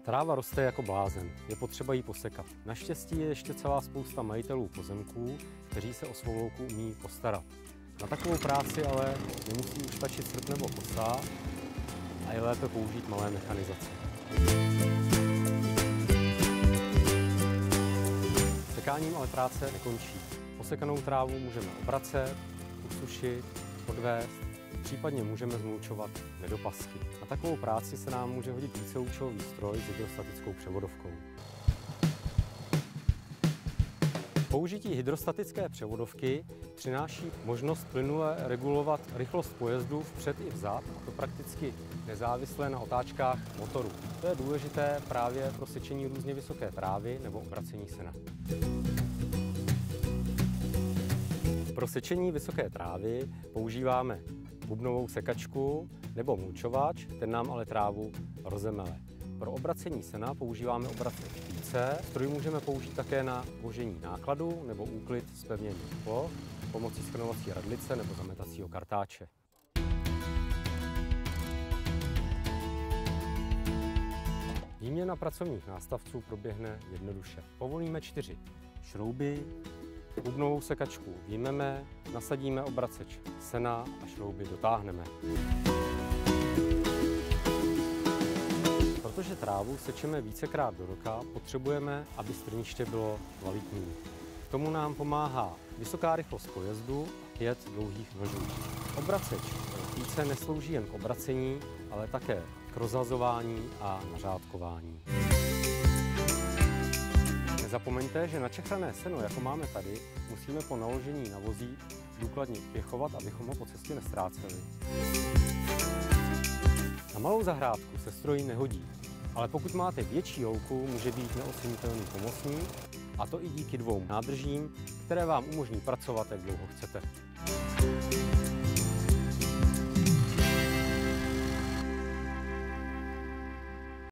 Tráva roste jako blázen, je potřeba ji posekat. Naštěstí je ještě celá spousta majitelů pozemků, kteří se o svou louku umí postarat. Na takovou práci ale nemusí už stačit srp nebo kosa a je lépe použít malé mechanizace. Sekáním ale práce nekončí. Posekanou trávu můžeme obracet, usušit, odvést, případně můžeme zmulčovat nedopasky. Na takovou práci se nám může hodit víceúčelový stroj s hydrostatickou převodovkou. Použití hydrostatické převodovky přináší možnost plynule regulovat rychlost pojezdu vpřed i vzad, a to prakticky nezávisle na otáčkách motoru. To je důležité právě pro sečení různě vysoké trávy nebo obracení sena. Pro sečení vysoké trávy používáme bubnovou sekačku nebo mulčovač, ten nám ale trávu rozemele. Pro obracení sena používáme obraceč špice. Stroj můžeme použít také na vožení nákladu nebo úklid zpevněných ploch pomocí skrnovací radlice nebo zametacího kartáče. Výměna pracovních nástavců proběhne jednoduše. Povolíme 4 šrouby, bubnovou sekačku vyjmeme, nasadíme obraceč sena a šrouby dotáhneme. Protože trávu sečeme vícekrát do roka, potřebujeme, aby strniště bylo kvalitní. K tomu nám pomáhá vysoká rychlost pojezdu a 5 dlouhých nožů. Obraceč více neslouží jen k obracení, ale také k rozhazování a nařádkování. Nezapomeňte, že načechrané seno, jako máme tady, musíme po naložení na vozík důkladně upěchovat, abychom ho po cestě neztráceli. Na malou zahrádku se stroj nehodí, ale pokud máte větší louku, může být neocenitelný pomocník, a to i díky 2 nádržím, které vám umožní pracovat, jak dlouho chcete.